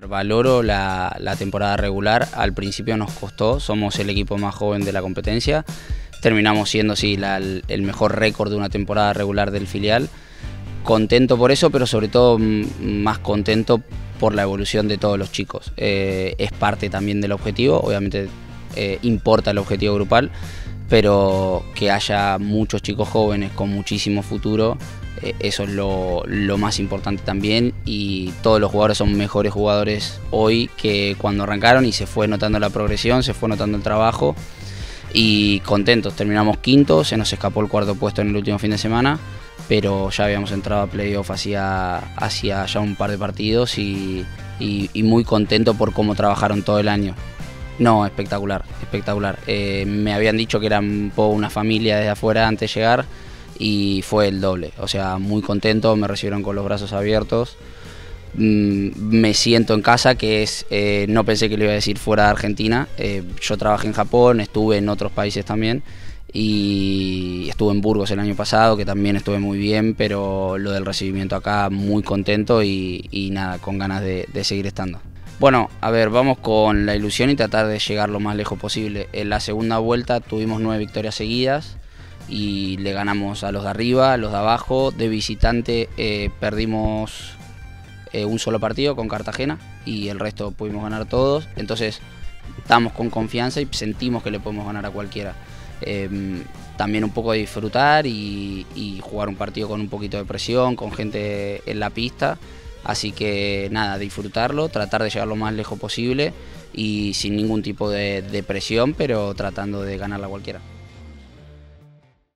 Valoro la temporada regular, al principio nos costó, somos el equipo más joven de la competencia, terminamos siendo sí, el mejor récord de una temporada regular del filial. Contento por eso, pero sobre todo más contento por la evolución de todos los chicos. Es parte también del objetivo, obviamente importa el objetivo grupal, pero que haya muchos chicos jóvenes con muchísimo futuro, eso es lo más importante también, y todos los jugadores son mejores jugadores hoy que cuando arrancaron, y se fue notando la progresión, se fue notando el trabajo, y contentos. Terminamos quinto, se nos escapó el cuarto puesto en el último fin de semana, pero ya habíamos entrado a playoff hacía ya un par de partidos y muy contento por cómo trabajaron todo el año. No, espectacular, espectacular. Me habían dicho que eran un poco una familia desde afuera antes de llegar y fue el doble. O sea, muy contento, me recibieron con los brazos abiertos. Me siento en casa, que es, no pensé que lo iba a decir fuera de Argentina. Yo trabajé en Japón, estuve en otros países también y estuve en Burgos el año pasado, que también estuve muy bien, pero lo del recibimiento acá muy contento y nada, con ganas de seguir estando. Bueno, a ver, vamos con la ilusión y tratar de llegar lo más lejos posible. En la segunda vuelta tuvimos 9 victorias seguidas y le ganamos a los de arriba, a los de abajo. De visitante perdimos un solo partido con Cartagena y el resto pudimos ganar todos. Entonces estamos con confianza y sentimos que le podemos ganar a cualquiera. También un poco de disfrutar y jugar un partido con un poquito de presión, con gente en la pista. Así que nada, disfrutarlo, tratar de llegar lo más lejos posible y sin ningún tipo de presión, pero tratando de ganarla a cualquiera.